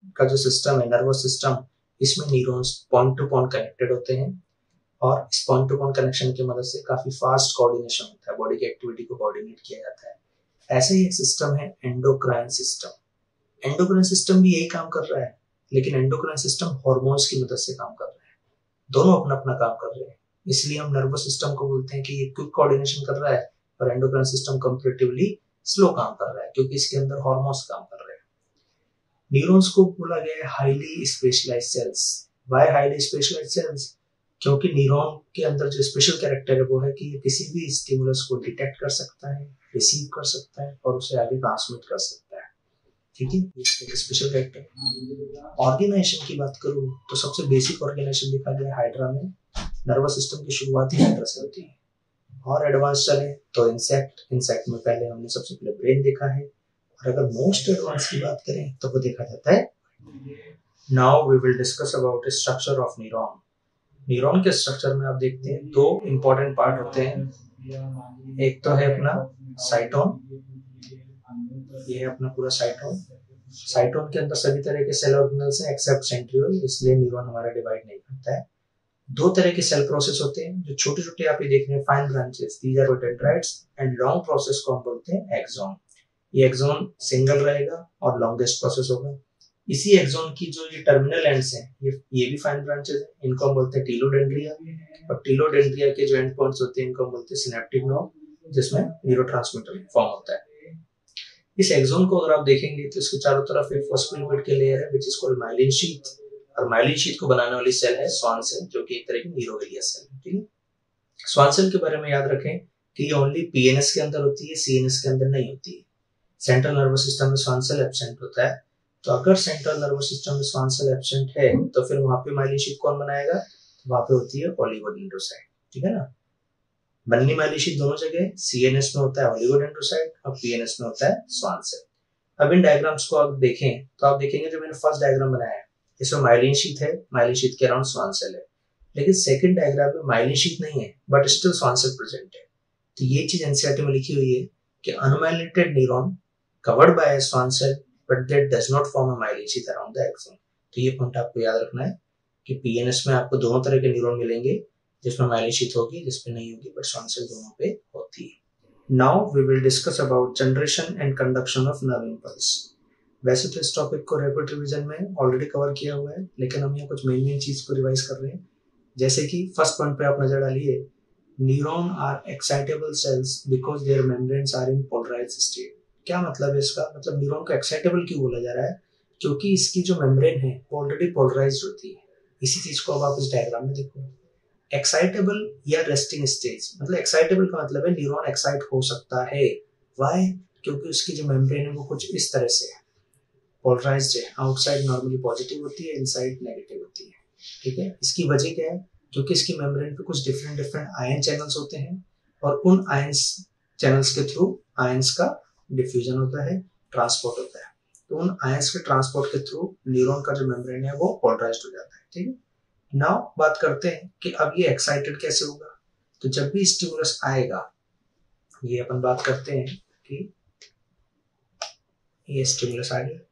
का जो सिस्टम है, नर्वस सिस्टम, इसमें neurons point to point connected होते हैं और इस पॉइंट टू पॉइंट कनेक्शन की मदद से काफी फास्ट कोऑर्डिनेशन होता है, बॉडी की एक्टिविटी को कोऑर्डिनेट किया जाता है। ऐसे ही एक सिस्टम है एंडोक्राइन सिस्टम। एंडोक्राइन सिस्टम भी यही काम कर रहा है, लेकिन एंडोक्राइन सिस्टम हार्मोन्स की मदद से काम कर रहा है। दोनों अपना अपना काम कर रहे हैं, इसलिए हम नर्वस सिस्टम को बोलते हैं कि ये क्विक कोऑर्डिनेशन कर रहा है और एंडोक्राइन सिस्टम कंपैरेटिवली स्लो काम कर रहा है क्योंकि इसके अंदर हार्मोन्स काम कर रहे हैं। न्यूरॉन्स को बोला गया है highly specialised cells. Why highly specialised cells? क्योंकि न्यूरॉन के अंदर जो स्पेशल कैरेक्टर है वो है कि ये किसी भी स्टिमुलस को डिटेक्ट कर सकता है, रिसीव कर सकता है और उसे आगे ट्रांसमिट कर सकता है। ठीक है, ये स्पेशल कैरेक्टर। ऑर्गेनाइजेशन की बात करूं तो सबसे बेसिक ऑर्गेनाइजेशन देखा गया हाइड्रा में। नर्वस सिस्टम की शुरुआत ही हाइड्रा से होती है। और एडवांस चले तो इंसेक्ट में पहले हमने सबसे पहले ब्रेन देखा है, और अगर मोस्ट एडवांस की बात करें तो वो देखा जाता है। Now we will discuss about structure of neuron. Neuron के स्ट्रक्चर में आप देखते हैं दो इंपॉर्टेंट पार्ट होते हैं। एक तो है अपना साइटोन, ये है अपना पूरा साइटोन। साइटोन के अंदर सभी तरह के सेल ऑर्गेनल्स हैं एक्सेप्ट सेंट्रियोल, इसलिए न्यूरॉन हमारा डिवाइड नहीं करता है। दो तरह के सेल प्रोसेस होते हैं, जो छोटे छोटे आप ये देख रहे हैं fine branches, these are dendrites, and long process को हम बोलते हैं एक्सॉन। ये एक्सॉन सिंगल रहेगा और लॉन्गेस्ट प्रोसेस होगा। इसी एक्सॉन की जो ये टर्मिनल एंड्स हैं, ये भी फाइन ब्रांचेस हैं, इनको हम बोलते हैं टीलोडेंड्रिया। और टीलोडेंड्रिया के जो एंड पॉइंट्स होते हैं इनको हम बोलते हैं सिनेप्टिक नोड, जिसमें न्यूरोट्रांसमीटर फॉर्म होता है। इस एक्सॉन को अगर आप देखेंगे तो इसके चारों तरफ एक फॉस्फोलिपिड की लेयर है which is called myelin sheath, और माइलिन शीथ को बनाने वाली सेल है स्वान सेल, जो कि एक तरह की न्यूरोविलिया सेल है। ठीक है, स्वान सेल के बारे में याद रखें कि ये ओनली पीएनएस के अंदर होती है, सीएनएस के अंदर नहीं होती है। सेंट्रल नर्वस सिस्टम में स्वान सेल एब्सेंट होता है, तो अगर सेंट्रल नर्वस सिस्टम में स्वान सेल एब्सेंट है तो फिर वहां पे माइलिन शीथ कौन बनाएगा? वहां पे होती है ओलिगोडेंड्रोसाइट। ठीक है ना, बननी माइलिन शीथ दोनों जगह, सीएनएस में होता है ओलिगोडेंड्रोसाइट और पीएनएस में होता है स्वान सेल। अब इन डायग्राम्स को आप देखें तो आप देखेंगे जो मैंने फर्स्ट डायग्राम बनाया है इसमें माइलिन शीथ है, माइलिन शीथ के अराउंड स्वान सेल है, लेकिन सेकंड डायग्राम में माइलिन शीथ नहीं है but still Schwann cell present है। तो ये चीज एनसीईआरटी में लिखी हुई है कि unmyelinated neuron covered by Schwann cell but that does not form a myelin sheath around the axon. तो ये पॉइंट आपको याद रखना है कि पीएनएस में आपको दोनों तरह के न्यूरॉन मिलेंगे, जिसमें माइलिन शीथ होगी, जिसमें नहीं होगी, बट स्वान सेल दोनों पे होती है। Now we will discuss about generation and conduction of nerve impulse. वैसे तो इस टॉपिक को रैपिड रिवीजन में ऑलरेडी कवर किया हुआ है, लेकिन हम यहाँ कुछ मेन चीज को रिवाइज कर रहे हैं। जैसे कि फर्स्ट पॉइंट पे आप नजर डालिए, neuron are excitable cells because their membranes are in polarised state. क्या मतलब है इसका? मतलब न्यूरॉन को एक्साइटेबल क्यों बोला जा रहा है? क्योंकि इसकी जो मेम्ब्रेन है वो ऑलरेडी पोलराइज्ड होती है। इसी चीज को अब आप इस डायग्राम में देखो, एक्साइटेबल या रेस्टिंग स्टेज। मतलब एक्साइटेबल का मतलब है न्यूरॉन एक्साइट हो सकता है। व्हाई? क्योंकि उसकी जो मेम्ब्रेन है वो कुछ इस तरह से है, पोलराइज्ड है। आउटसाइड नॉर्मली पॉजिटिव होती है, इनसाइड नेगेटिव होती है। ठीक है, इसकी वजह क्या है? क्योंकि इसकी मेम्ब्रेन पे कुछ डिफरेंट आयन चैनल्स होते हैं और उन आयंस चैनल्स के थ्रू आयंस का डिफ्यूजन होता है, ट्रांसपोर्ट होता है। तो उन आयंस के ट्रांसपोर्ट के थ्रू न्यूरॉन का जो मेम्ब्रेन है वो पोलराइज्ड हो जाता है। ठीक है, नाउ बात करते हैं कि अब ये एक्साइटेड कैसे होगा। तो जब भी स्टिमुलस आएगा, ये अपन बात करते हैं कि ये स्टिमुलस आ गया,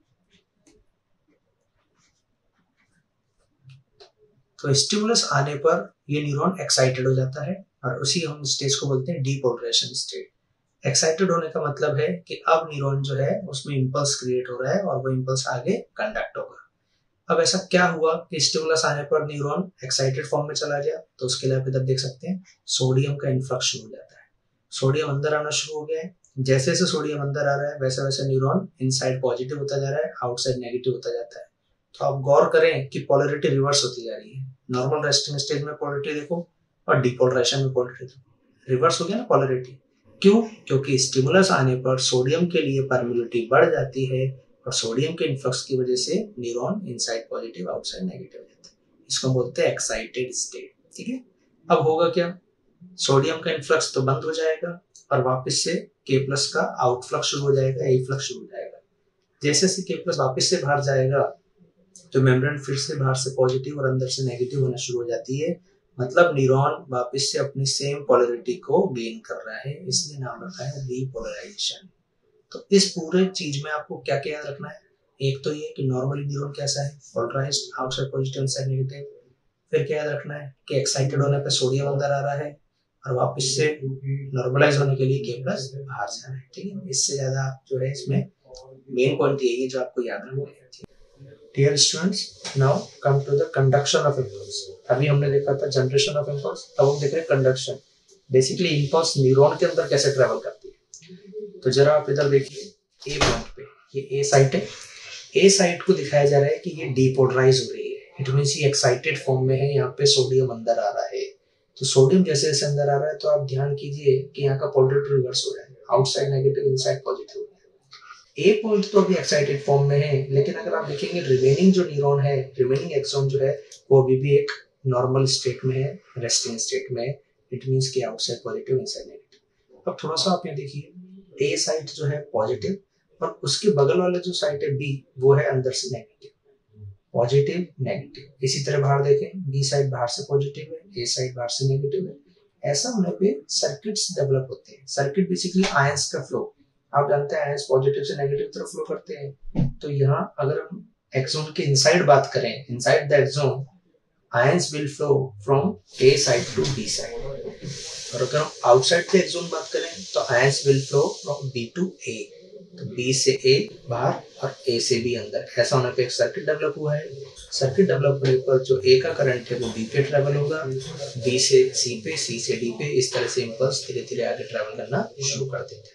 तो स्टिमुलस आने पर ये न्यूरॉन एक्साइटेड हो जाता है और उसी हम स्टेज को बोलते हैं डीपोलराइजेशन स्टेट। एक्साइटेड होने का मतलब है कि अब न्यूरॉन जो है उसमें इंपल्स क्रिएट हो रहा है और वो इंपल्स आगे कंडक्ट होगा। अब ऐसा क्या हुआ कि स्टिमुलस आने पर न्यूरॉन एक्साइटेड फॉर्म में चला गया? तो उसके लिए आप इधर देख सकते हैं सोडियम का इन्फ्लक्स शुरू हो जाता है। सोडियम अंदर आना शुरू हो गया है। जैसे जैसे सोडियम अंदर आ रहा है वैसे वैसे न्यूरॉन इनसाइड पॉजिटिव होता जा रहा है, आउटसाइड नेगेटिव होता जाता है। तो आप गौर करें कि पोलैरिटी रिवर्स होती जा रही है। नॉर्मल रेस्टिंग स्टेज में पोलैरिटी देखो और डिपोलराइजेशन में पोलैरिटी देखो, रिवर्स हो गया ना पोलैरिटी। क्यों? क्योंकि स्टिमुलस आने पर सोडियम के लिए परमिलिटी बढ़ जाती है और सोडियम के इन्फ्लक्स की वजह से neuron inside positive outside negative हो जाता है। इसको बोलते हैं एक्साइटेड स्टेट। ठीक है, अब होगा क्या? सोडियम का इन्फ्लक्स तो बंद हो जाएगा और वापस से K+ का आउटफ्लक्स शुरू हो जाएगा, A फ्लक्स शुरू हो जाएगा। जैसे से K+ वापस से बाहर जाएगा तो मेम्ब्रेन फिर से बाहर से पॉजिटिव और अंदर से नेगेटिव होना शुरू हो जाती है। मतलब न्यूरॉन वापस से अपनी सेम पोलैरिटी को गेन कर रहा है, इसलिए नाम रखा है रीपोलराइजेशन। तो इस पूरे चीज में आपको क्या क्या याद रखना है? एक तो ये कि नॉर्मली न्यूरॉन कैसा है, polarised, outside positive inside negative. फिर क्या याद रखना है कि एक्साइटेड होने पे सोडियम अंदर आ रहा है और वापस से नॉर्मलाइज होने के लिए K+ बाहर से आ रहा है, ठीक है। इससे ज्यादा आप जो है इसमें मेन पॉइंट यही है जो आपको याद रखना है। Dear students, now come to the conduction of impulse. अभी हमने देखा था जनरेशन ऑफ इम्पल्स, अब हम देख रहे हैं कंडक्शन। बेसिकली इम्पल्स न्यूरॉन के अंदर कैसे ट्रेवल करती है। तो जरा आप इधर देखिए, ए पॉइंट पे ये ए साइट है। ए साइट को दिखाया जा रहा है कि ये डीपोलराइज हो रही है। इट मींस ये एक्साइटेड फॉर्म में है, यहाँ पे सोडियम अंदर आ रहा है। तो सोडियम जैसे जैसे अंदर आ रहा है तो आप ध्यान कीजिए कि यहाँ का पोलरिटी रिवर्स हो रहा है, outside negative inside positive. A point तो अभी एक्साइटेड फॉर्म में है, लेकिन अगर आप देखेंगे रिमेनिंग जो न्यूरॉन है, रिमेनिंग एक्सॉन जो है वो अभी भी एक नॉर्मल स्टेट में है, रेस्टिंग स्टेट में। इट मींस कि आउटसाइड पॉजिटिव इनसाइड नेगेटिव। अब थोड़ा सा आप ये देखिए, ए साइट जो है पॉजिटिव और उसके बगल वाला जो साइट है बी, वो है अंदर से नेगेटिव, पॉजिटिव नेगेटिव। इसी तरह बाहर देखें, बी साइड बाहर से पॉजिटिव है, ए साइड बाहर से नेगेटिव है। ऐसा होने पे सर्किट्स डेवलप होते हैं। सर्किट बेसिकली आयंस का फ्लो। आप जानते हैं आयंस पॉजिटिव से नेगेटिव तरफ फ्लो करते हैं। तो यहाँ अगर हम एक्सोन के इनसाइड बात करें, inside the axon ions will flow from A side to B side. और अगर हम आउटसाइड द एक्सोन बात करें तो ions will flow from B to A. तो बी से ए बाहर और ए से बी अंदर। ऐसा होने पे एक सर्किट डेवलप हुआ है। सर्किट डेवलप होने पर जो ए का करंट है वो बी पे ट्रेवल होगा, बी से सी पे, सी से डी पे। इस तरह से इम्पल्स धीरे धीरे आगे ट्रेवल करना शुरू कर देते हैं।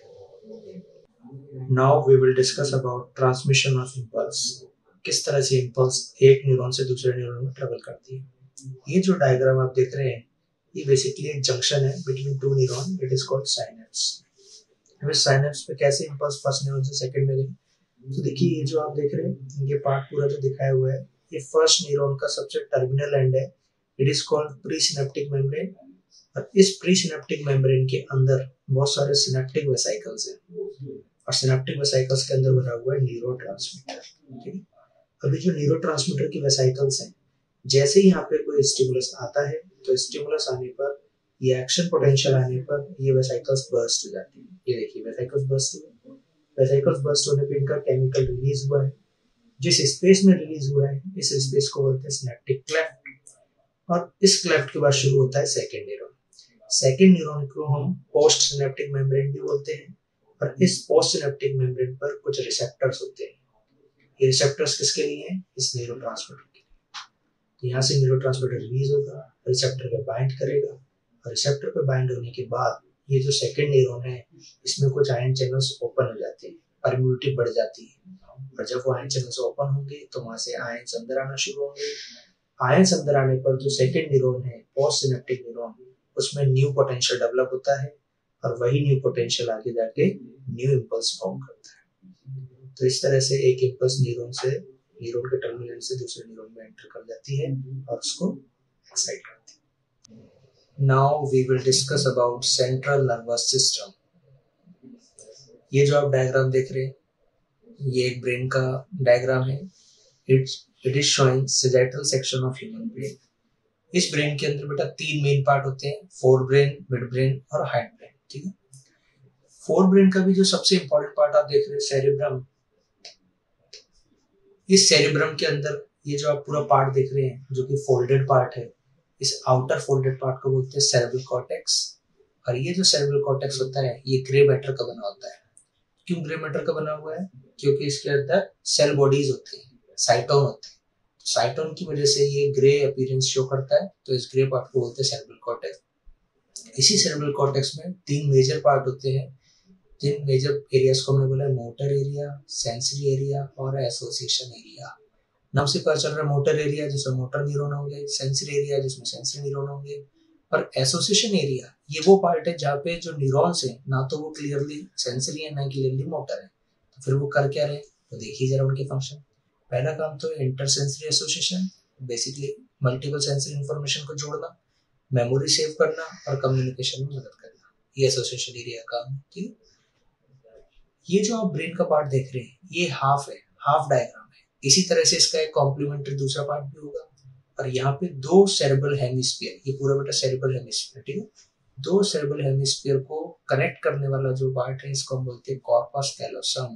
Now we will discuss about transmission of impulse. किस तरह से इम्पल्स एक न्यूरॉन से दूसरे न्यूरॉन में ट्रेवल करती है। ये जो डायग्राम आप देख रहे हैं ये बेसिकली एक जंक्शन है between two neuron. It is called synapse. अब इस साइनेप्स पे कैसे इम्पल्स फर्स्ट न्यूरॉन से सेकंड में गई, तो देखिए ये जो आप देख रहे हैं ये पार्ट पूरा जो दिखाया हुआ है ये फर्स्ट न्यूरॉन का सबसे टर्मिनल एंड है। It is called pre synaptic membrane. और इस प्री सिनेप्टिक मेम्ब्रेन के अंदर बहुत सारे सिनेप्टिक वेसिकल्स हैं और सिनेप्टिक वेसिकल्स के अंदर भरा हुआ है न्यूरोट्रांसमीटर। ठीक है। अभी जो न्यूरोट्रांसमीटर की वेसिकल्स हैं, जैसे ही यहाँ पे कोई स्टिमुलस आता है तो स्टिमुलस आने पर, ये एक्शन पोटेंशियल आने पर ये वेसिकल्स बर्स्ट हो जाती है। ये देखिए वेसिकल्स बर्स्ट हुए। वेसिकल्स बर्स्ट होने पे इनका केमिकल रिलीज हुआ है। जिस स्पेस में रिलीज हुआ है इस स्पेस को बोलते हैं सिनेप्टिक क्लेफ्ट। और इस क्लेफ्ट के बाद शुरू होता है सेकेंड न्यूरॉन। सेकेंड न्यूरॉन को हम पोस्ट सिनेप्टिक मेम्ब्रेन भी बोलते हैं। और इस पोस्ट सिनेप्टिक मेम्ब्रेन पर कुछ रिसेप्टर्स होते हैं। ये रिसेप्टर्स किसके लिए हैं? इस न्यूरोट्रांसमीटर के लिए। तो यहाँ से न्यूरोट्रांसमीटर रिलीज होगा, रिसेप्टर पे बाइंड करेगा और रिसेप्टर पे बाइंड होने के बाद ये जो सेकंड न्यूरॉन है इसमें कुछ आयन चैनल्स ओपन हो जाते हैं, परम्यूटिव बढ़ जाती है। और जब वो आयन चैनल्स ओपन होंगे तो वहां से आयंस अंदर आना शुरू होंगे। आयंस अंदर आने पर जो सेकंड न्यूरॉन है पोस्ट सिनेप्टिक न्यूरॉन, उसमें न्यू पोटेंशियल डेवलप होता है और वही न्यू पोटेंशियल आगे जाके न्यू इम्पल्स फॉर्म करता है। तो इस तरह से एक इम्पल्स न्यूरॉन के टर्मिनल से दूसरे न्यूरॉन में एंटर कर जाती है और उसको एक्साइट करती है। Now we will discuss about central nervous system. ये जो आप डायग्राम देख रहे हैं ये एक ब्रेन का डायग्राम है। It is showing sagittal section of human brain. इस ब्रेन के अंदर बेटा तीन मेन पार्ट होते हैं, फोर ब्रेन, मिड ब्रेन और हाइंड ब्रेन। ठीक है। फोर ब्रेन का भी जो सबसे इंपॉर्टेंट पार्ट आप देख रहे हैं सेरिब्रम। इस सेरिब्रम के अंदर ये जो आप पूरा पार्ट देख रहे हैं जो कि फोल्डेड पार्ट है, इस आउटर फोल्डेड पार्ट को बोलते हैं सेरेब्रल कॉर्टेक्स। और ये जो सेरेब्रल कॉर्टेक्स होता है ये ग्रे मैटर का बना होता है। क्यों ग्रे मैटर का बना हुआ है? क्योंकि इसके अंदर सेल बॉडीज होती हैं, साइटोन होते हैं। तो साइटोन की वजह से ये ग्रे अपीयरेंस शो करता है। तो इस ग्रे पार्ट को बोलते हैं सेरेब्रल कॉर्टेक्स। इसी सेरेब्रल कॉर्टेक्स में तीन मेजर पार्ट होते हैं। जिन मेजर एरियाज को हमने बोला मोटर एरिया, सेंसरी एरिया और एसोसिएशन एरिया। नाम से पता चल रहा है मोटर एरिया जिसमें मोटर न्यूरॉन होंगे, सेंसरी एरिया जिसमें सेंसरी न्यूरॉन होंगे और एसोसिएशन एरिया ये वो पार्ट है जहाँ पे जो न्यूरॉन्स है ना तो वो क्लियरली सेंसरी है ना क्लियरली मोटर है। तो फिर वो कर क्या रहे तो देखिए जरा उनके फंक्शन। पहला काम तो intersensory association, basically multiple sensory information को जोड़ना, मेमोरी सेव करना और कम्युनिकेशन में मदद करना। ये एसोसिएशन एरिया का काम है। ठीक है। ये जो आप ब्रेन का पार्ट देख रहे हैं ये हाफ है, हाफ डायग्राम है। इसी तरह से इसका एक कॉम्प्लीमेंट्री दूसरा पार्ट भी होगा। और यहाँ पे दो सेरेब्रल हेमिस्फीयर, ये पूरा बेटा सेरेब्रल हेमिस्फीयर। ठीक है। दो सेरेब्रल हेमिस्फीयर को कनेक्ट करने वाला जो पार्ट है इसको हम बोलते हैं कॉर्पस कैलोसम।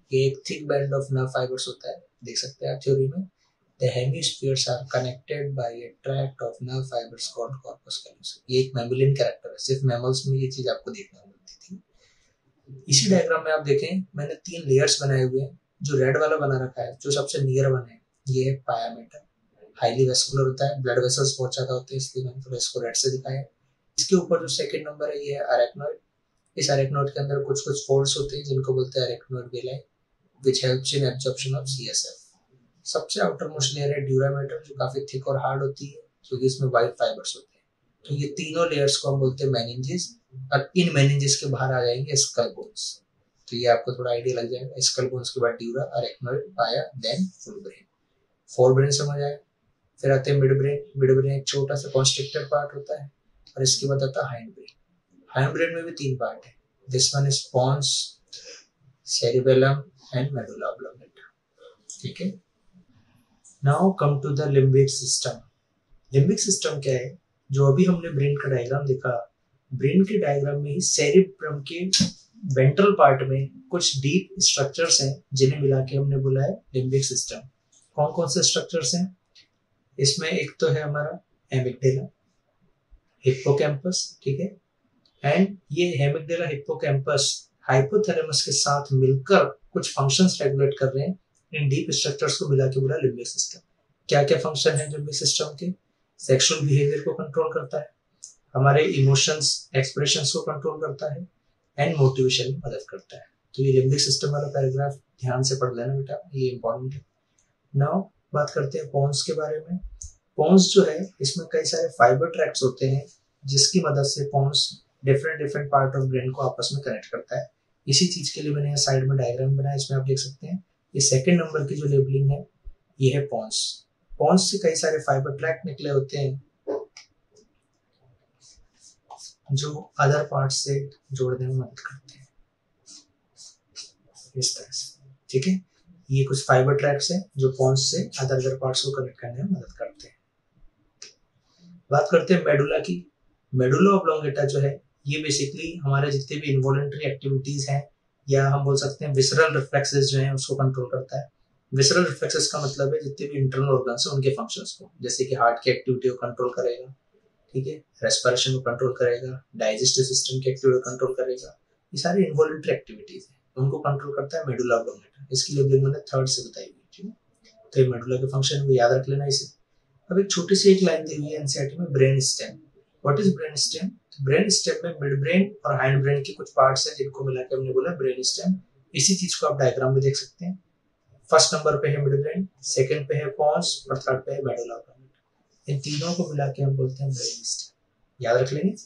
ये एक thick band of nerve fibres होता है, देख सकते हैं आप थ्योरी में। The hemispheres are connected by a tract of nerve fibers called corpus callosum। ये एक मैमलियन कैरेक्टर है, सिर्फ मैमल्स में ये चीज आपको देखने को मिलती थी। इसी डायग्राम में आप देखें मैंने 3 लेयर्स बनाए हुए हैं। जो रेड वाला बना रखा है, जो सबसे नियर वन है, ये है पाया मेटा, हाईली वेस्कुलर होता है, ब्लड वेसल्स बहुत ज्यादा होते हैं, इसलिए मैंने थोड़ा इसको रेड से दिखाया है। इसके ऊपर जो सेकंड नंबर है ये है अरेक्नोइड। इस अरेक्नोइड के अंदर कुछ कुछ फोल्ड्स होते हैं जिनको बोलते हैं arachnoid villi, which helps in absorption of CSF. सबसे आउटर मोस्ट लेयर है ड्यूरामेटर, जो काफी थिक और हार्ड होती है क्योंकि इसमें वाइट फाइबर्स होते हैं। तो ये तीनों लेयर्स को हम बोलते हैं मेनिंजेस, और इन मेनिंजेस के बाहर आ जाएंगे स्कल बोन्स। तो ये आपको थोड़ा आइडिया लग जाएगा। स्कल बोन्स के बाद dura, arachnoid, pia, then full brain. Fore brain समझ आया। फिर आते हैं मिड ब्रेन। मिड ब्रेन एक छोटा सा कॉन्स्ट्रिक्टेड पार्ट होता है, और इसके बाद आता है हाइंड ब्रेन। हाइंड ब्रेन में भी 3 पार्ट है। This one is pons, cerebellum and medulla oblongata. ठीक है। Now come to the limbic system. Limbic system क्या है? जो अभी हमने ब्रेन का डायग्राम देखा, ब्रेन के डायग्राम में ही सेरिब्रम के वेंट्रल पार्ट में कुछ डीप स्ट्रक्चर्स हैं जिन्हें मिला के हमने बोला है लिम्बिक सिस्टम। कौन कौन से स्ट्रक्चर्स हैं इसमें? एक तो है हमारा एमिगडाला, हिप्पोकैम्पस, ठीक है। एंड ये एमिगडाला, हिप्पोकैम्पस हाइपोथैलेमस के साथ मिलकर कुछ फंक्शंस रेगुलेट कर रहे हैं। इन डीप स्ट्रक्चर्स को मिला के बोला लिम्बिक सिस्टम। क्या क्या फंक्शन है लिम्बिक सिस्टम के? सेक्सुअल बिहेवियर को कंट्रोल करता है, हमारे इमोशंस एक्सप्रेशंस को कंट्रोल करता है, एंड मोटिवेशन में मदद करता है। तो ये लिम्बिक सिस्टम वाला पैराग्राफ ध्यान से पढ़ लेना बेटा, ये इंपॉर्टेंट है। नाउ बात करते हैं पोन्स के बारे में। पोन्स जो है इसमें कई सारे फाइबर ट्रैक्ट्स होते हैं जिसकी मदद से pons different part of brain को आपस में कनेक्ट करता है। इसी चीज के लिए मैंने यहाँ साइड में डायग्राम बनाया, इसमें आप देख सकते हैं। ये सेकंड नंबर की जो लेबलिंग है ये है पोन्स। पोन्स से कई सारे फाइबर ट्रैक्ट निकले होते हैं जो अदर पार्ट से जोड़ने में मदद करते हैं, इस तरह से। ठीक है, ये कुछ फाइबर ट्रैक्ट्स हैं जो पोन्स से अदर पार्ट्स को कनेक्ट करने में मदद करते हैं। बात करते हैं मेडुला की। मेडुला ऑब्लोंगेटा जो है ये बेसिकली हमारे जितने भी इनवॉलंटरी एक्टिविटीज हैं, या हम बोल सकते हैं विसरल रिफ्लेक्सेस जो हैं, उसको कंट्रोल करता है। विसरल रिफ्लेक्सेस का मतलब है जितने भी इंटरनल ऑर्गन्स हैं उनके फंक्शंस को, जैसे कि हार्ट की एक्टिविटी को कंट्रोल करेगा, ठीक है, रेस्पिरेशन को कंट्रोल करेगा, डाइजेस्टिव सिस्टम की एक्टिविटी को कंट्रोल करेगा। ये सारी इनवॉलंटरी एक्टिविटीज हैं, उनको कंट्रोल करता है मेडुला ऑब्लोंगेटा। इसकी लेबलिंग मैंने थर्ड से बताई हुई, ठीक है। तो ये मेडुला के फंक्शन को याद रख लेना इसे। अब एक छोटी सी एक लाइन दी हुई है एनसीईआरटी में, brain stem. What is brain stem? Brain stem में मिड ब्रेन और हाइंड ब्रेन के कुछ पार्ट्स हैं जिनको मिला के हमने बोला ब्रेन स्टेम। इसी चीज को आप डायग्राम में देख सकते हैं। फर्स्ट नंबर पे है मिड ब्रेन, सेकंड पे है पोन्स और थर्ड पे है मेडुला ऑब्लोंगेटा। इन तीनों को मिला के हम बोलते हैं ब्रेन स्टेम। याद रख लेंगे।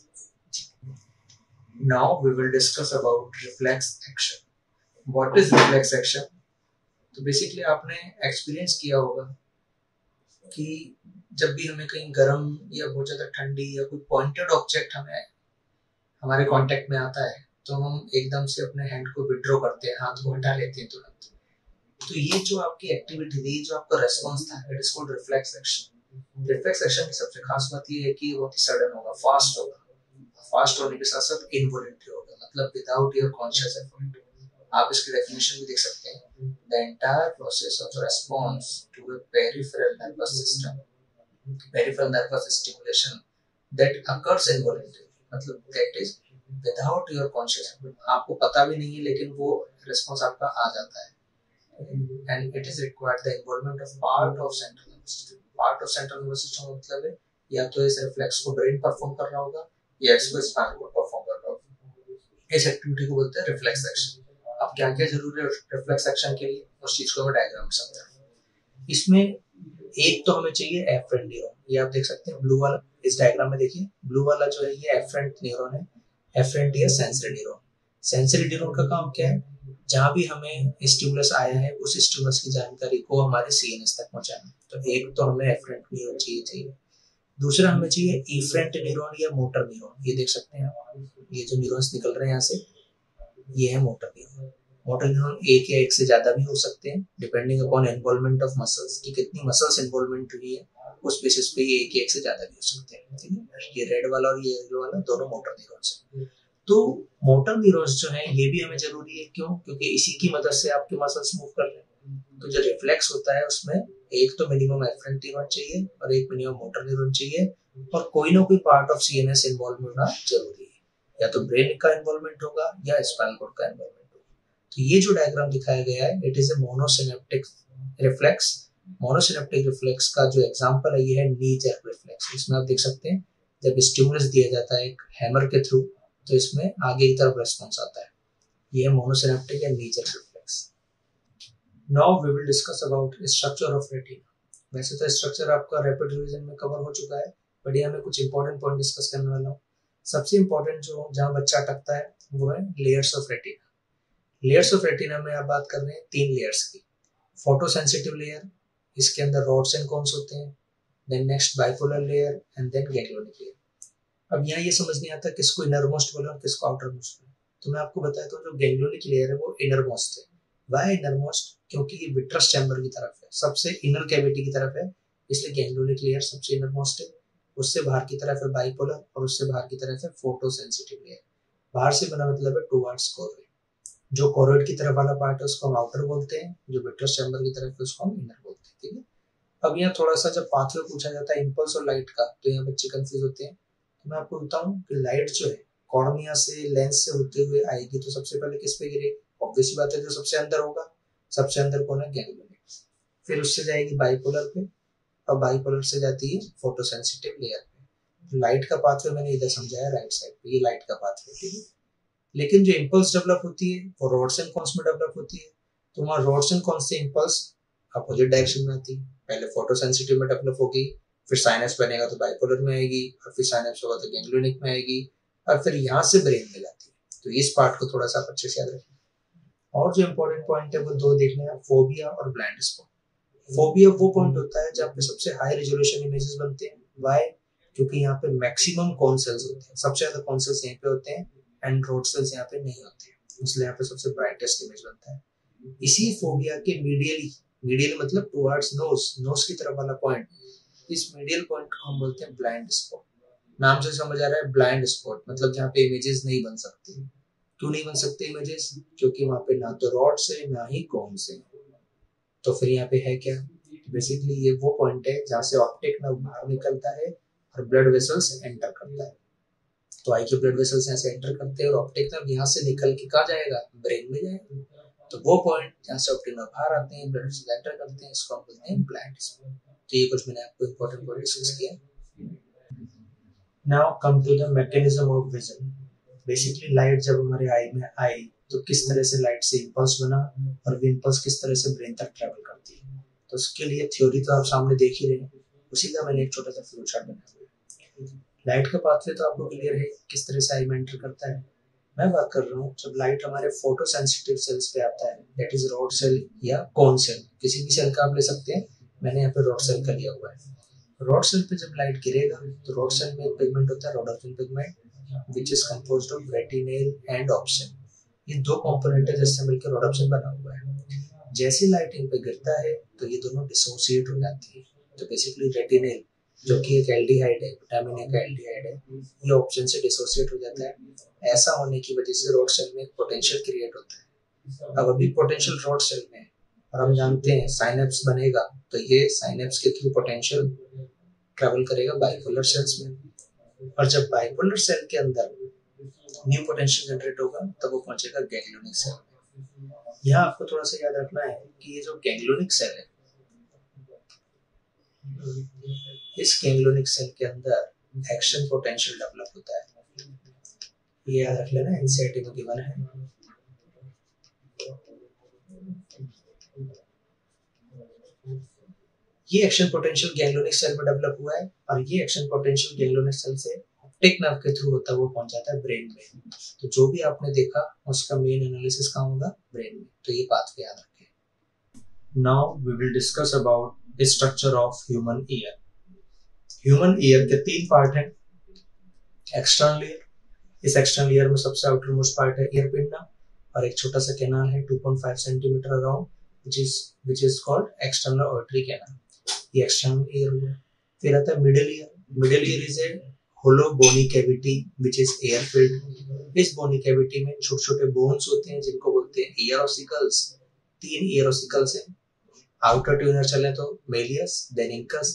Now we will discuss about reflex action. What is reflex action? तो बेसिकली आपने एक्सपीरियंस किया होगा कि जब भी हमें कहीं गर्म या बहुत ज्यादा ठंडी या कोई पॉइंटेड ऑब्जेक्ट हमारे कांटेक्ट में आता है तो हम एकदम से अपने हैंड को विड्रॉ करते हैं, हाथ को हटा लेते हैं तुरंत। तो ये जो आपकी एक्टिविटी थी, जो आपका रेस्पॉन्स था, it is called reflex action. Reflex action की सबसे खास बात ये है कि बहुत ही सडन होगा, फास्ट होगा। फास्ट होने के साथ साथ इनवॉलंटरी होगा, मतलब विदाउट योर कॉन्शियस एफर्ट। आप इसकी डेफिनेशन भी देख सकते हैं, the entire process of response to a peripheral nervous system, peripheral nervous stimulation that occurs involuntary, मतलब that is without your conscious effort. आपको पता भी नहीं है लेकिन वो रिस्पॉन्स आपका आ जाता है। And it is required the involvement of part of central nervous system. Part of central nervous system मतलब है या तो इस रिफ्लेक्स को ब्रेन परफॉर्म कर रहा होगा या इसको स्पाइन को परफॉर्म कर रहा होगा। इस एक्टिविटी को बोलते हैं रिफ्लेक्स एक्शन। अब क्या क्या जरूरी है रिफ्लेक्स एक्शन के लिए, उस चीज को मैं डायग्राम में समझाऊंगा। इसमें एक तो हमें चाहिए एफरेंट न्यूरॉन, ये आप देख सकते हैं ब्लू वाला। इस डायग्राम में देखिए, ब्लू वाला जो है ये एफरेंट न्यूरॉन है। एफरेंट या सेंसरी न्यूरॉन। सेंसरी न्यूरॉन का काम क्या है? जहां भी हमें स्टिमुलस आया है उस स्टिमुलस की जानकारी को हमारे सीएनएस तक पहुंचाना। तो एक तो हमें एफरेंट न्यूरॉन चाहिए। दूसरा हमें चाहिए इफरेंट न्यूरॉन या मोटर न्यूरॉन। ये देख सकते हैं आप, ये जो न्यूरॉन्स निकल रहे हैं यहाँ से, ये है मोटर न्यूरॉन। मोटर न्यूरॉन एक या एक से ज्यादा भी हो सकते हैं, depending upon involvement of muscles, कि कितनी मसल्स इन्वॉल्वमेंट हुई है, उस बेसिस पे ये एक या एक से ज्यादा भी हो सकते हैं। ठीक है, ये रेड वाला और ये येलो वाला दोनों मोटर न्यूरॉन्स हैं। तो मोटर न्यूरॉन्स जो है ये भी हमें जरूरी है, क्यों? क्योंकि इसी की मदद से आपके मसल्स मूव कर रहे हैं। तो जो रिफ्लेक्स होता है उसमें एक तो मिनिमम एफरेंट न्यूरॉन चाहिए और एक मिनिमम मोटर न्यूरॉन चाहिए, और कोई ना कोई पार्ट ऑफ सीएनएस इन्वॉल्व होना जरूरी है। या तो ब्रेन का इन्वॉल्वमेंट होगा या स्पाइनल कॉर्ड का इन्वॉल्वमेंट होगा। तो ये जो डायग्राम दिखाया गया है, it is a monosynaptic reflex. Monosynaptic reflex का जो एग्जांपल है ये है नी जर्क रिफ्लेक्स। इसमें आप देख सकते हैं जब स्टिमुलस दिया जाता है एक हैमर के थ्रू, तो इसमें आगे की तरफ रेस्पॉन्स आता है। ये मोनोसिनेप्टिक या knee jerk reflex. Now we will discuss about structure of retina. वैसे तो स्ट्रक्चर आपका रैपिड रिवीजन में कवर हो चुका है, बट यहाँ मैं कुछ इंपॉर्टेंट पॉइंट डिस्कस करने वाला हूँ। सबसे इंपॉर्टेंट जो जहाँ बच्चा अटकता है वो है layers of retina. Layers of retina में आप बात कर रहे हैं 3 लेयर्स की। फोटो सेंसिटिव लेयर, इसके अंदर रॉड्स एंड कोन्स होते हैं, then next bipolar layer and then ganglionic layer. अब यहाँ ये समझ नहीं आता किसको इनर मोस्ट बोला और किसको आउटर मोस्ट बोला। तो मैं आपको बताया तो जो गैंग्लियोनिक लेयर है वो इनर मोस्ट है। Why innermost? क्योंकि ये विट्रस चैम्बर की तरफ है, सबसे इनर कैविटी की तरफ है, इसलिए गैंग्लियोनिक लेयर सबसे इनर मोस्ट है। उससे बाहर की तरफ है बाइपोलर और उससे बाहर की तरफ है फोटो सेंसिटिव लेयर। बाहर से बना मतलब है टुवर्ड्स कोरोइड। जो कोरोइड की तरफ वाला पार्ट है उसको हम आउटर बोलते हैं, जो विट्रस चैम्बर की तरफ है उसको हम इनर बोलते हैं। ठीक है। अब यहाँ थोड़ा सा जब पाथवे पूछा जाता है इम्पल्स और लाइट का, तो यहाँ बच्चे कंफ्यूज होते हैं। तो मैं आपको बताऊं कि लाइट जो है कॉर्निया से लेंस से होते हुए आएगी, तो सबसे पहले किस पे गिरेगी? ऑब्वियस बात है जो सबसे अंदर होगा। सबसे अंदर कौन है? गैंग्लियोनिक। फिर उससे जाएगी बाइपोलर पे और बाइपोलर से जाती है फोटो सेंसिटिव लेयर पे। लाइट का पाथवे मैंने इधर समझाया राइट साइड पे, ये लाइट का पाथवे। ठीक है। लेकिन जो इम्पल्स डेवलप होती है वो रॉड्स एंड कोन्स में डेवलप होती है। तो वहाँ रॉड्स एंड कोन्स से इम्पल्स अपोजिट डायरेक्शन में आती है। पहले फोटो सेंसिटिव में डेवलप होगी, फिर साइनस बनेगा तो बाइपोलर में आएगी, और फिर साइनस होगा तो गैंग्लियोनिक में आएगी, और फिर यहाँ से ब्रेन में जाती है। तो इस पार्ट को थोड़ा सा अच्छे से याद रखें। और जो इम्पोर्टेंट पॉइंट है वो 2 देखने हैं, फोबिया और ब्लाइंड स्पॉट। फोबिया वो पॉइंट होता है जहाँ पे सबसे हाई रेजोल्यूशन इमेजेस बनते हैं। वाई? क्योंकि यहाँ पे मैक्सिमम कॉन सेल्स होते हैं, सबसे ज्यादा कॉन सेल्स यहाँ पे होते हैं, एंड रोड सेल्स यहाँ पे नहीं होते हैं, इसलिए यहाँ पे सबसे ब्राइटेस्ट इमेज बनता है। इसी फोबिया के मीडियली मतलब टुवर्ड्स नोज की तरफ वाला पॉइंट, इस मीडियल पॉइंट को हम बोलते हैं ब्लाइंड स्पॉट। नाम से समझ आ रहा है ब्लाइंड स्पॉट मतलब जहाँ पे इमेजेस नहीं बन सकती। क्यों नहीं बन सकते इमेजेस? क्योंकि वहां पे ना तो रॉड से ना ही कॉन से। तो फिर यहाँ पे है क्या? बेसिकली ये वो पॉइंट है जहाँ से ऑप्टिक नर्व बाहर निकलता है और ब्लड वेसल्स एंटर करता है। तो आई के ब्लड वेसल्स यहाँ से एंटर करते हैं और ऑप्टिक नर्व यहाँ से निकल के कहाँ जाएगा? ब्रेन में जाएगा। तो वो पॉइंट जहाँ से ऑप्टिक नर्व बाहर आते हैं, ब्लड वेसल्स एंटर करते हैं, इसको हम बोलते हैं ब्लाइंड स्पॉट। तो ये कुछ मैंने आपको इंपॉर्टेंट पॉइंट डिस्कस किया। Now come to the mechanism of vision. Basically light जब हमारे आई में आई तो किस तरह से लाइट से इंपल्स बना और वो इंपल्स किस तरह से ब्रेन तक ट्रैवल करती है। तो उसके लिए थ्योरी तो आप सामने देख ही रहे हैं, उसी का मैंने एक छोटा सा फ्लो चार्ट बनाया हुआ है। लाइट का पाथवे तो आपको क्लियर है किस तरह से आई में एंटर करता है। मैं बात कर रहा हूँ जब लाइट हमारे फोटो सेंसिटिव सेल्स पे आता है, दैट इज रॉड सेल या कोन सेल, किसी भी सेल का आप ले सकते हैं, मैंने यहाँ पे रॉड सेल का लिया हुआ है। रॉड सेल पे जब लाइट गिरेगा तो रॉड सेल में एक पिगमेंट होता है rhodopsin pigment, which is composed of retinal and opsin। ये 2 कंपोनेंट है जिससे मिलकर रोडोप्सिन बना हुआ है। जैसे लाइट इन पे गिरता है तो ये दोनों डिसोसिएट हो जाती है। तो बेसिकली रेटिनल जो कि एक एल्डिहाइड है, विटामिन ए का एल्डिहाइड है, ये ऑप्शन से डिसोसिएट हो जाता है। ऐसा होने की वजह से रॉड सेल में एक पोटेंशियल क्रिएट होता है। अब अभी पोटेंशियल रॉड सेल में और हम जानते हैं साइनेप्स बनेगा, तो ये साइनेप्स के थ्रू पोटेंशियल ट्रैवल करेगा बाइपोलर सेल्स में, और जब बाइपोलर सेल के अंदर न्यू पोटेंशियल जनरेट होगा तब वो पहुंचेगा गैंग्लियोनिक सेल में। यहाँ आपको थोड़ा सा याद रखना है कि ये जो गैंग्लियोनिक सेल है, इस गैंग्लियोनिक सेल के अंदर एक्शन पोटेंशियल डेवलप होता है। ये याद रख लेना, एनसीईआरटी में गिवन है। ये एक्शन पोटेंशियल गैंग्लियोनिक सेल में डेवलप हुआ है और ये एक्शन पोटेंशियल गैंग्लियोनिक सेल से ऑप्टिक नर्व के थ्रू होता है, वो पहुंच जाता है ब्रेन में। तो जो भी आपने देखा उसका मेन एनालिसिस कहाँ होगा? ब्रेन में। तो ये पाथवे याद रखें। Now we will discuss about structure of human ear. Human ear के 3 पार्ट हैं। एक्सटर्नल ईयर, इस एक्सटर्नल ईयर में सबसे आउटर मोस्ट पार्ट है ईयर पिंडा और एक छोटा सा कैनाल है 2.5 centimetre around, which is called external auditory canal। ये एक्सटर्नल ईयर हुआ। फिर आता है middle ear. Middle ear is a hollow bony cavity which is air filled. इस बोनी कैविटी में छोटे छोटे बोन्स होते हैं जिनको बोलते हैं ईयर ऑसिकल्स। 3 ईयर ऑसिकल्स हैं। आउटर ट्यूनर चले तो मेलियस, देन इंकस,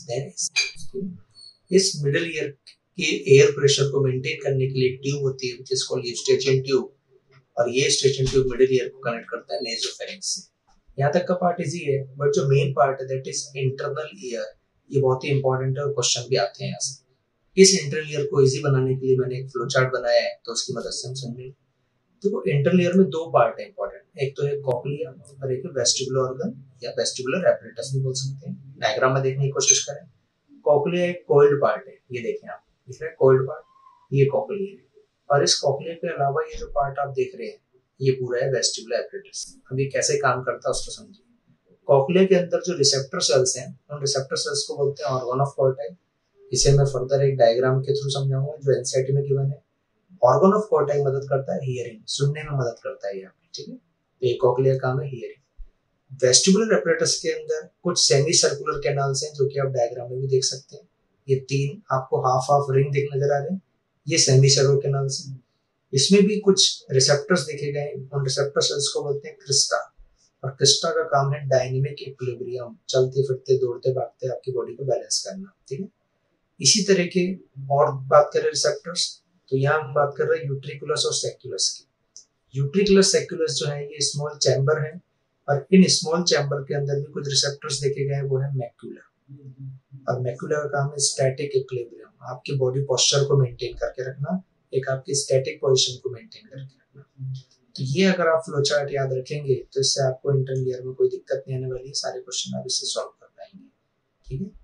देन इस मिडिल ईयर के एयर प्रेशर को मेंटेन करने के लिए एक ट्यूब होती है which is called Eustachian tube, और ये यूस्टेचियन ट्यूब मिडिल ईयर को कनेक्ट करता है नेसोफेरिंक्स से। यहाँ तक का पार्ट इजी है, बट जो मेन पार्ट है दैट इज इंटरनल ईयर, ये बहुत ही इंपॉर्टेंट है और क्वेश्चन भी आते हैं यहाँ से। इस इंटरनल ईयर को इजी बनाने के लिए मैंने एक फ्लो चार्ट बनाया है, तो उसकी मदद से हम समझेंगे। देखो इंटरनल ईयर में 2 पार्ट है इंपॉर्टेंट, एक तो है कॉक्लिया और एक है वेस्टिबुलर ऑर्गन या वेस्टिबुलर एपरेटस भी बोल सकते हैं। डायग्राम में देखने की कोशिश करें। कॉक्लिया एक कोल्ड पार्ट है, ये देखें आप, दिख रहा है कोल्ड पार्ट, ये कॉक्लिया है। और इस कॉक्लिया के अलावा ये जो पार्ट आप देख रहे हैं ये पूरा है वेस्टिबुलर एपरेटस। अब ये कैसे काम करता है उसको समझिए। कॉक्लिया के अंदर जो रिसेप्टर सेल्स हैं उन रिसेप्टर सेल्स को बोलते हैं ऑर्गन ऑफ कॉर्टाई। इसे मैं फर्दर एक डायग्राम के थ्रू समझाऊंगा जो एनसीईआरटी में गिवन है। ऑर्गन ऑफ कॉर्टाई मदद करता है हियरिंग, सुनने में मदद करता है यहाँ पे, ठीक है। तो ये कॉक्लिया काम है हियरिंग। वेस्टिबुलर एपरेटस के अंदर कुछ सेमी सर्कुलर कैनाल्स हैं जो कि आप डायग्राम में भी देख सकते हैं। ये 3 आपको हाफ हाफ रिंग दिख नजर आ रहे हैं, ये सेमी सर्कुलर कैनाल्स हैं। इसमें भी कुछ रिसेप्टर्स देखे गए, उन रिसेप्टर सेल्स को बोलते हैं क्रिस्टा, और क्रिस्टा का काम है डायनेमिक इक्विलिब्रियम, चलते फिरते दौड़ते भागते आपकी बॉडी को बैलेंस करना, ठीक है। इसी तरह के और बात करें रिसेप्टर्स, तो यहाँ हम बात कर रहे हैं यूट्रिकुलस और सेक्युलस की। यूट्रिकुलस सेक्युलस जो है ये स्मॉल चैम्बर है, और इन स्मॉल चैम्बर के अंदर भी कुछ रिसेप्टर्स देखे गए, वो है मैक्यूला। और मैक्यूला का काम है स्टैटिक इक्विलिब्रियम, आपकी बॉडी पोस्चर को मेंटेन करके रखना, एक आपकी स्टैटिक पोजीशन को मेंटेन करके रखना। तो ये अगर आप फ्लो चार्ट याद रखेंगे तो इससे आपको इंटरनल ईयर में कोई दिक्कत नहीं आने वाली है, सारे क्वेश्चन आप इससे सॉल्व कर पाएंगे, ठीक है।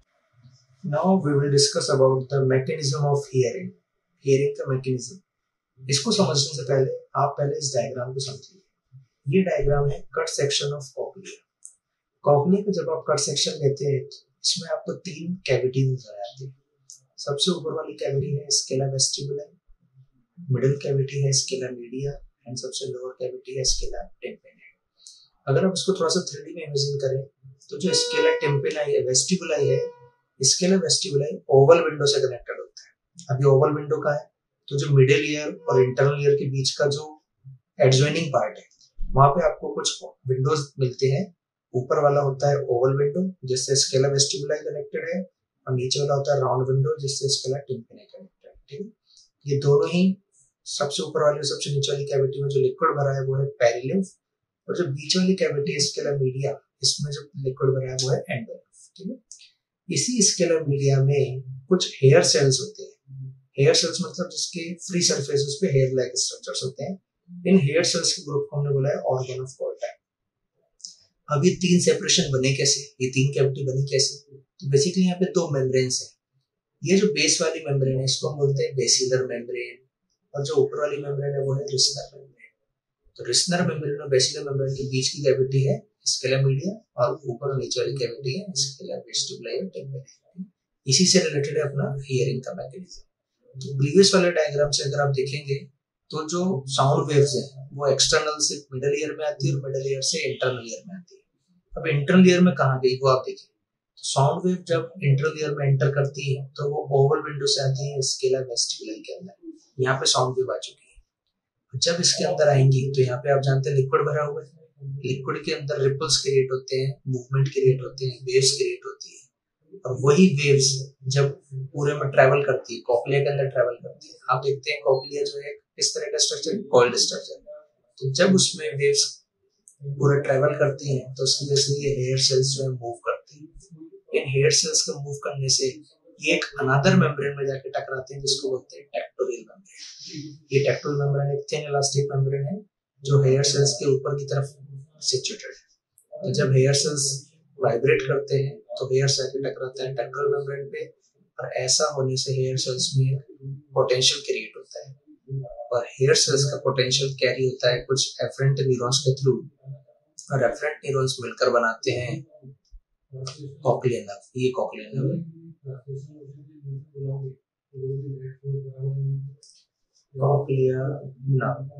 Now we will discuss about the mechanism of hearing. Hearing का मैकेनिज्म, इसको समझने से पहले आप पहले इस डायग्राम को समझिए। ये डायग्राम है cut section of cochlea. Cochlea का जब आप कट सेक्शन लेते हैं इसमें आपको 3 कैविटी नजर आती है। सबसे ऊपर वाली कैविटी है स्केला वेस्टिबुलर, मिडिल कैविटी है स्केला मीडिया, एंड सबसे लोअर कैविटी है स्केला टेम्पेनाई। अगर आप इसको थोड़ा सा 3D में इमेजिन करें तो जो स्केला टेम्पेनाई है, वेस्टिबुलाई है, स्केला वेस्टिबुलाई ओवल विंडो से कनेक्टेड होता है। अभी ओवल विंडो का है तो जो मिडिल ईयर और इंटरनल ईयर के बीच का जो एडजॉइनिंग पार्ट है वहां पे आपको कुछ विंडोज मिलते हैं। ऊपर वाला होता है ओवल विंडो जिससे स्केला वेस्टिबुलाई कनेक्टेड है, और नीचे वाला होता है राउंड विंडो जिससे स्केला टेम्पेनाई कनेक्टेड है, ठीक है। ये दोनों ही सबसे ऊपर वाली और सबसे नीचे वाली कैविटी में जो लिक्विड भरा है वो है पेरिलिम्फ, और जो बीच वाली कैविटी है स्केला मीडिया, इसमें जो लिक्विड भरा है वो है एंडोलिम्फ, ठीक है। इसी स्केला मीडिया में कुछ हेयर सेल्स होते हैं। हेयर सेल्स मतलब जिसके फ्री सरफेस पे हेयर लाइक स्ट्रक्चर्स होते हैं। इन हेयर सेल्स के ग्रुप को हमने बोला है ऑर्गन ऑफ कॉर्टाई। अब ये 3 सेपरेशन बने कैसे, ये 3 कैविटी बनी कैसे? तो बेसिकली यहाँ पे 2 मेम्ब्रेन्स हैं। ये जो बेस वाली मेम्ब्रेन है इसको हम बोलते हैं बेसिलर मेम्ब्रेन, और जो ऊपर वाली मेम्ब्रेन है वो है रिस्नर मेम्ब्रेन। तो रिस्नर मेम्ब्रेन और बेसिलर मेम्ब्रेन के बीच की कैविटी है स्केला मीडिया, और ऊपर और नीचे वाली कैविटी है स्केला वेस्टिबुलाई और टेम्पेनाई। इसी से रिलेटेड है अपना हियरिंग का मैकेनिज्म। तो प्रीवियस वाले डायग्राम से अगर आप देखेंगे तो जो साउंड वेव्स है वो एक्सटर्नल से मिडिल ईयर में आती है और मिडिल ईयर से इंटरनल ईयर में आती है। अब इंटरनल ईयर में कहाँ गई वो आप देखिए। तो साउंड वेव जब इंटरनल ईयर में एंटर करती है तो वो ओवल विंडो से आती है स्केला वेस्टिबुलाई के अंदर, यहाँ पे साउंड वेव आ चुकी है। जब इसके अंदर आएंगी तो यहाँ पे आप जानते हैं लिक्विड भरा हुआ है, लिक्विड के अंदर रिपल्स क्रिएट होते हैं, मूवमेंट क्रिएट होते हैं, वेव्स क्रिएट होती है, और वही वेव्स जब पूरे में ट्रैवल करती है, कॉक्लिया के अंदर ट्रैवल करती है। आप देखते हैं कॉक्लिया जो है इस तरह का स्ट्रक्चर, कॉइल्ड स्ट्रक्चर। तो जब उसमें वेव्स पूरे ट्रैवल करती हैं तो उसकी वजह से ये हेयर सेल्स जो है मूव करती है। इन हेयर सेल्स को मूव करने से ये एक अनदर मेम्ब्रेन में जाके टकराते हैं जिसको बोलते हैं टेक्टोरियल मेम्ब्रेन। ये टेक्टोरियल मेम्ब्रेन एक थिन इलास्टिक मेम्ब्रेन है जो हेयर सेल्स के ऊपर की तरफ सिचुएटेड है। तो जब हेयर सेल्स वाइब्रेट करते हैं तो हेयर सेल टकराते हैं टेक्टोरियल मेम्ब्रेन पे, और ऐसा होने से हेयर सेल्स में पोटेंशियल क्रिएट होता है, और हेयर सेल्स का पोटेंशियल कैरी होता है कुछ एफरेंट न्यूरॉन्स के थ्रू, और एफरेंट न्यूरॉन्स मिलकर बनाते हैं कॉक्लिया नर्व। ये कॉक्लिया नर्व है। कॉक्लिया नर्व,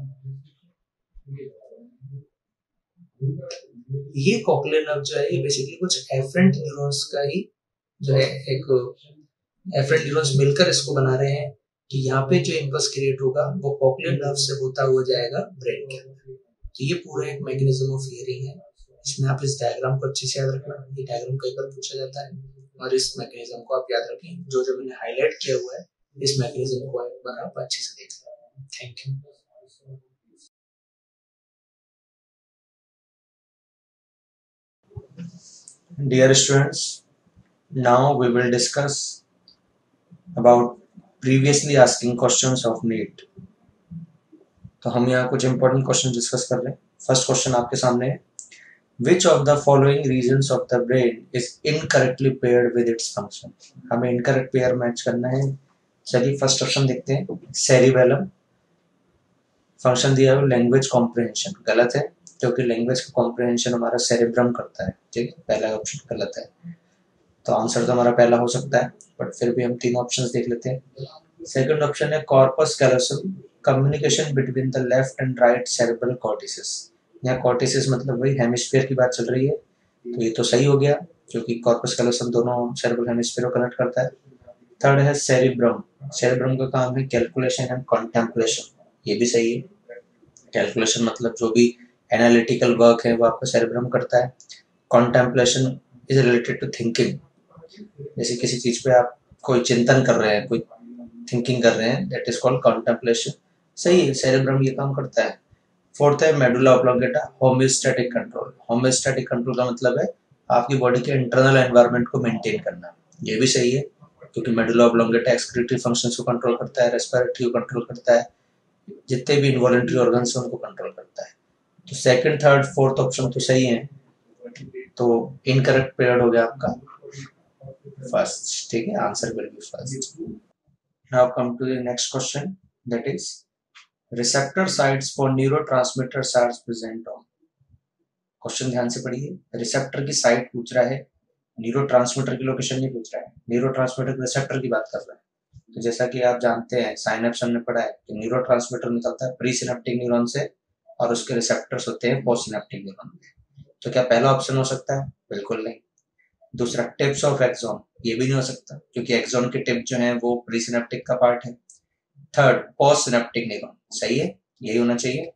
ये कॉक्लिया नर्व जो है ये बेसिकली कुछ एफरेंट न्यूरॉन्स का ही जो है एक एफरेंट न्यूरॉन्स मिलकर इसको बना रहे हैं, कि यहाँ पे जो इम्पल्स क्रिएट होगा वो कॉक्लियर नर्व से होता हुआ जाएगा ब्रेन के अंदर। तो ये पूरा एक मैकेनिज्म ऑफ हियरिंग है। इसमें आप इस डायग्राम को अच्छे से याद रखना, ये डायग्राम कई बार पूछा जाता है, और इस मैकेनिज्म को आप याद रखें। जो जो मैंने हाईलाइट किया हुआ है इस मैकेनिज्म को एक बार आप अच्छे से देख लें। Thank you. Dear students, now we will discuss about previously asking questions of NEET. तो हम यहाँ कुछ इंपॉर्टेंट क्वेश्चन डिस्कस कर रहे हैं। फर्स्ट क्वेश्चन आपके सामने है, Which of the following regions of the brain is incorrectly paired with its function? हमें इनकरेक्ट पेयर मैच करना है। चलिए फर्स्ट ऑप्शन देखते हैं, सेरिबेलम। फंक्शन दिया है लैंग्वेज कॉम्प्रिहेंशन, गलत है क्योंकि लैंग्वेज का कॉम्प्रिहेंशन हमारा सेरिब्रम करता है। ठीक है, पहला ऑप्शन गलत है, तो आंसर तो हमारा पहला हो सकता है, बट फिर भी हम तीन ऑप्शंस देख लेते हैं। सेकंड ऑप्शन है corpus callosum, communication between the left and right cerebral cortices. यहाँ कॉर्टिसेस मतलब वही हेमिस्फीयर की बात चल रही है, तो ये तो सही हो गया क्योंकि कॉर्पस कैलोसम दोनों सेरेब्रल हेमिस्फीयर को कनेक्ट करता है। थर्ड है सेरिब्रम, सेरिब्रम का काम है कैलकुलेशन एंड कॉन्टेम्पलेशन, ये भी सही है। कैलकुलेशन मतलब जो भी एनालिटिकल वर्क है वो आपका सेरेब्रम करता है। Contemplation is related to thinking, जैसे किसी चीज पे आप कोई चिंतन कर रहे हैं, कोई थिंकिंग कर रहे हैं, दैट इज कॉल्ड कॉन्टेम्पलेशन। सही है, सेरेब्रम ये काम करता है। फोर्थ है medulla oblongata, homeostatic control. Homeostatic control का मतलब है आपकी बॉडी के इंटरनल एनवायरनमेंट को मेंटेन करना, ये भी सही है क्योंकि मेडुला ऑब्लोंगेटा एक्सक्रीटरी फंक्शंस को कंट्रोल करता है, रेस्पिरेटरी को कंट्रोल करता है, जितने भी इनवॉलंटरी ऑर्गन्स हैं उनको कंट्रोल करता है। तो सेकंड थर्ड फोर्थ ऑप्शन तो सही है, तो इनकरेक्ट पेयर्ड हो गया आपका फर्स्ट। ठीक है, answer will be first. Now come to the next question, that is receptor sites for neurotransmitter are present on. Question ध्यान से पढ़िए, रिसेप्टर की साइट पूछ रहा है, न्यूरोट्रांसमीटर की लोकेशन नहीं पूछ रहा है। न्यूरोट्रांसमीटर के रिसेप्टर की बात कर रहा है। तो जैसा कि आप जानते हैं, साइनेप्स हमने पढ़ा है कि न्यूरोट्रांसमीटर निकलता है प्री सिनेप्टिक न्यूरॉन से और उसके रिसेप्टर्स होते हैं पोस्ट सिनेप्टिक न्यूरॉन में। तो क्या पहला ऑप्शन हो सकता है? बिल्कुल नहीं। दूसरा टिप्स ऑफ एक्सॉन, ये भी नहीं हो सकता क्योंकि एक्सॉन के टिप जो है वो प्री सिनेप्टिक का पार्ट है। थर्ड पोस्ट सिनेप्टिक न्यूरॉन, सही है, यही होना चाहिए।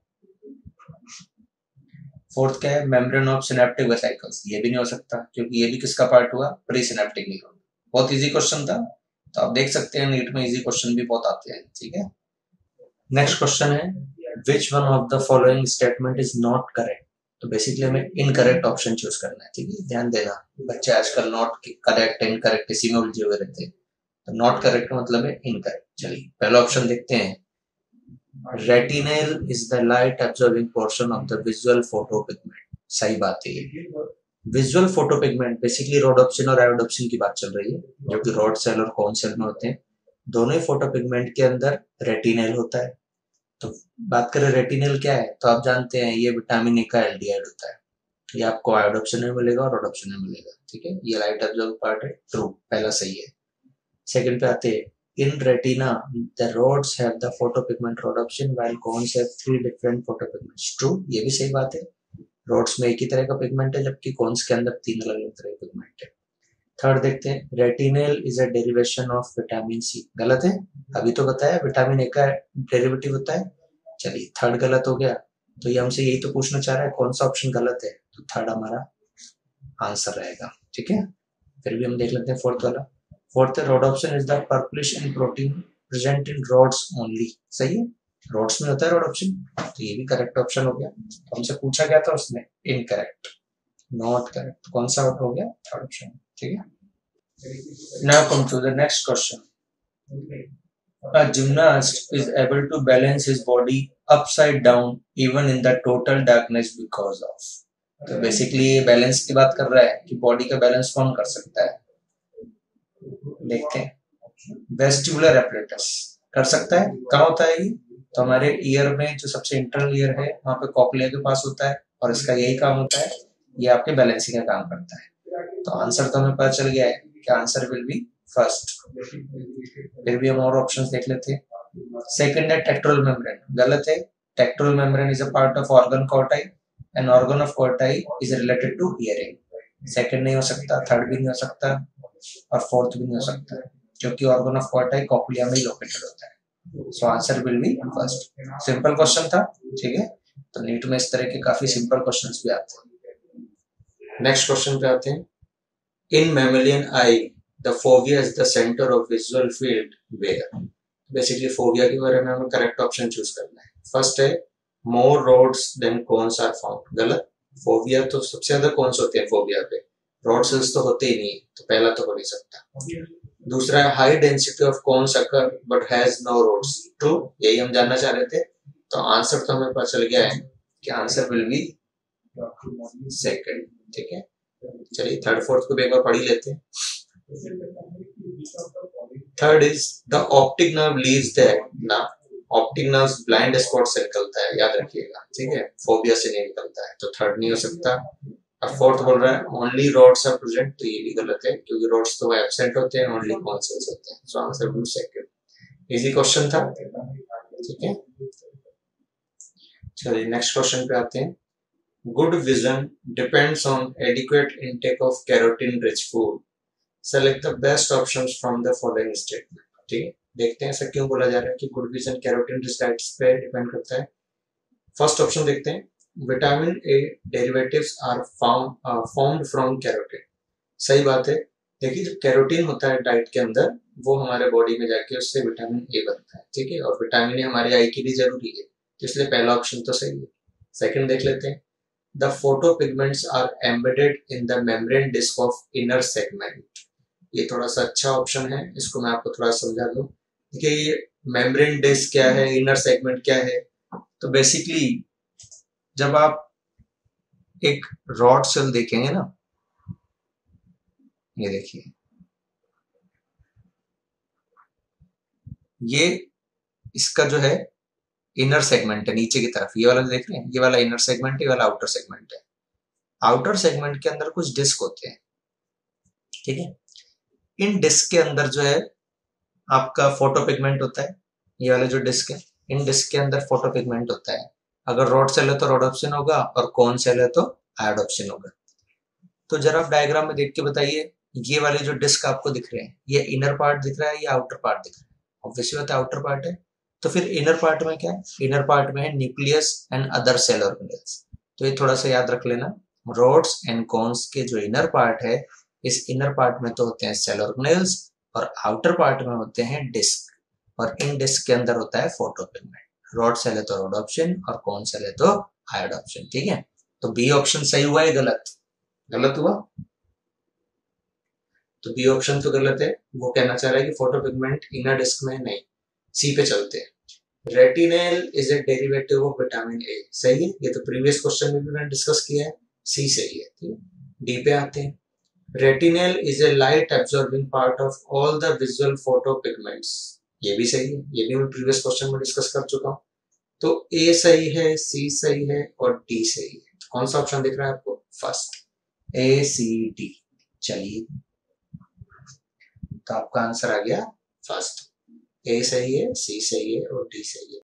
फोर्थ क्या है? मेम्ब्रेन ऑफ सिनेप्टिक वेसिकल्स, ये भी नहीं हो सकता क्योंकि ये भी किसका पार्ट हुआ? Presynaptic neuron. बहुत इजी क्वेश्चन था, तो आप देख सकते हैं नीट में इजी क्वेश्चन भी बहुत आते हैं। ठीक है, नेक्स्ट क्वेश्चन है which one of the following statement is not correct. तो बेसिकली हमें इनकरेक्ट ऑप्शन चूज करना है। ठीक है, ध्यान देना, बच्चे आजकल नॉट करेक्ट इनकरेक्ट इसी में उलझे हुए रहते हैं, तो नॉट करेक्ट का मतलब है इनकरेक्ट। चलिए पहला ऑप्शन देखते हैं, retinal is the light absorbing portion of the visual photopigment. सही बात है, विजुअल फोटोपिगमेंट बेसिकली रोडोप्सिन और आयोडोप्सिन की बात चल रही है, जो कि रॉड सेल और कोन सेल में होते हैं। दोनों ही फोटोपिगमेंट के अंदर रेटिनल होता है। तो बात करें रेटिनल क्या है, तो आप जानते हैं ये विटामिन ए का एल्डिहाइड होता है। ये आपको आयोडोप्सिन में मिलेगा और रोडोप्सिन में मिलेगा। ठीक है, ये लाइट एब्जॉर्ब पार्ट है, ट्रू, पहला सही है। सेकंड पे आते हैं, in retina the rods have the photopigment rhodopsin while cones have 3 different photopigments. True, ये भी सही बात है, रोड्स में एक ही तरह का पिगमेंट है जबकि कोन्स के अंदर 3 अलग अलग तरह के पिगमेंट है। थर्ड देखते हैं, retinal is a derivation of vitamin C. गलत है, अभी तो बताया विटामिन ए का डेरिवेटिव होता है। चलिए थर्ड गलत हो गया, तो ये हमसे यही तो पूछना चाह रहा है कौन सा ऑप्शन गलत है, तो थर्ड हमारा आंसर रहेगा। ठीक है, फिर भी हम देख लेते हैं फोर्थ वाला। फोर्थ है rhodopsin is the purplish in protein present in rods only. सही है, रॉड्स में होता है रोडोप्सिन, तो ये भी करेक्ट ऑप्शन हो गया। तो हमसे पूछा गया था उसने इनकरेक्ट, नॉट करेक्ट, कौन सा हो गया? Third option. ठीक है, now come to the next question. A gymnast is able to balance his body upside down even in the total darkness because of। तो बेसिकली ये बैलेंस की बात कर रहा है कि बॉडी का बैलेंस कौन कर सकता है। देखते हैं, वेस्टिबुलर एपरेटस कर सकता है। कहाँ होता है ये? तो हमारे ईयर में जो सबसे इंटरनल ईयर है वहां पे कॉक्लिया के पास होता है और इसका यही काम होता है, ये आपके बैलेंसिंग का काम करता है। तो आंसर तो हमें पता चल गया है कि आंसर विल बी फर्स्ट। फिर भी हम और ऑप्शंस देख लेते हैं। सेकंड है टेक्टोरल मेम्ब्रेन, गलत है। Tectorial membrane is a part of organ Corti and organ of Corti is related to hearing. Second नहीं हो सकता, थर्ड भी नहीं हो सकता और फोर्थ भी नहीं हो सकता क्योंकि ऑर्गन ऑफ कॉर्टाई कॉक्लिया में ही लोकेटेड होता है। So answer will be first. Simple question था, ठीक है। तो नीट में इस तरह के काफी सिंपल क्वेश्चंस भी आते हैं। नेक्स्ट क्वेश्चन पे आते हैं। In mammalian eye the fovea is the centre of visual field where. Basically fovea के बारे में हमें करेक्ट ऑप्शन चूज करना है। फर्स्ट है more rods than cones are found. गलत। फोबिया तो सबसे ज्यादा कोन्स होते हैं फोबिया पे, रोड्स तो होते ही नहीं, तो पहला तो हो नहीं सकता। दूसरा है high density of cones occur but has no rods. True, यही हम जानना चाह रहे थे। तो आंसर तो हमें पता चल गया है कि आंसर विल बी सेकंड, ठीक है। चलिए थर्ड फोर्थ को भी एक बार पढ़ ही लेते हैं। Third is the optic nerve leaves that ना, ऑप्टिक नर्व ब्लाइंड स्पॉट से निकलता है, याद रखिएगा, ठीक है, फोबिया से नहीं निकलता है, तो थर्ड नहीं हो सकता। और फोर्थ बोल रहा है ओनली रॉड्स आर प्रेजेंट, तो ये भी गलत है क्योंकि रॉड्स तो एब्सेंट होते हैं, ओनली कॉन्सेल्स होते हैं। So answer will second. Easy question था, ठीक है। चलिए नेक्स्ट क्वेश्चन पे आते हैं। Good vision depends on adequate intake of carotene rich food. Select the best options from the following statement. ठीक है, देखते हैं ऐसा क्यों बोला जा रहा है कि good vision carotene rich diets पे डिपेंड करता है। फर्स्ट ऑप्शन देखते हैं, vitamin A derivatives are formed from carotene. सही बात है। देखिए जो कैरोटीन होता है डाइट के अंदर, वो हमारे बॉडी में जाके उससे विटामिन ए बनता है, ठीक है, और विटामिन ए हमारे आई के लिए जरूरी है, तो इसलिए पहला ऑप्शन तो सही है। सेकंड देख लेते हैं, the photopigments are embedded in the membrane disc of inner segment. ये थोड़ा सा अच्छा ऑप्शन है, इसको मैं आपको थोड़ा समझा दूं। देखिए ये मेम्ब्रेन डिस्क क्या है, इनर सेगमेंट क्या है। तो बेसिकली जब आप एक रॉड सेल देखेंगे ना, ये देखिए, ये इसका जो है इनर सेगमेंट है नीचे की तरफ, ये वाला देख रहे हैं, ये वाला इनर सेगमेंट है, ये वाला आउटर सेगमेंट है। आउटर सेगमेंट के अंदर कुछ डिस्क होते हैं, ठीक है। इन डिस्क के अंदर जो है आपका फोटोपिगमेंट होता है, ये वाला जो डिस्क है, इन डिस्क के अंदर फोटोपिगमेंट होता है। अगर रॉड सेल है तो रोडोप्सिन होगा, और कोन सेल है तो आयोडोप्सिन होगा। तो जरा आप डायग्राम में देख के बताइए, ये वाले जो डिस्क आपको दिख रहे हैं, ये इनर पार्ट दिख रहा है या आउटर पार्ट दिख रहा है? ऑब्वियसली बात है आउटर पार्ट है। तो फिर इनर पार्ट में क्या है? इनर पार्ट में है nucleus and other cell organelles. तो ये थोड़ा सा याद रख लेना, रोड्स एंड कोन्स के जो इनर पार्ट है, इस इनर पार्ट में तो होते हैं सेल ऑर्गेनेल्स, और आउटर पार्ट में होते हैं डिस्क, और इन डिस्क के अंदर होता है फोटोपिगमेंट। रॉड सेल है तो रोडोप्सिन, और कोन सेल है तो आयोडोप्सिन, ठीक है। तो बी ऑप्शन सही हुआ है गलत? गलत हुआ। तो बी ऑप्शन तो गलत है, वो कहना चाह रहा है कि फोटोपिगमेंट इनर डिस्क में नहीं। सी पे चलते हैं। Retinal is a derivative of vitamin A. सही है, ये तो प्रीवियस क्वेश्चन में भी मैंने डिस्कस किया है। सी सही है, ठीक है। डी पे आते हैं। Retinal is a light absorbing part of all the visual photopigments. ये भी सही है, ये भी मैं प्रीवियस क्वेश्चन में डिस्कस कर चुका हूँ। तो ए सही है, सी सही है, और डी सही है। कौन सा ऑप्शन दिख रहा है आपको? First, A C D. चलिए, तो आपका आंसर आ गया फर्स्ट। ए सही है, सी सही है, और डी सही है।